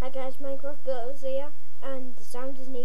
Hi guys, MiN3CrAfTBuIlD3Rs here, and the sound isn't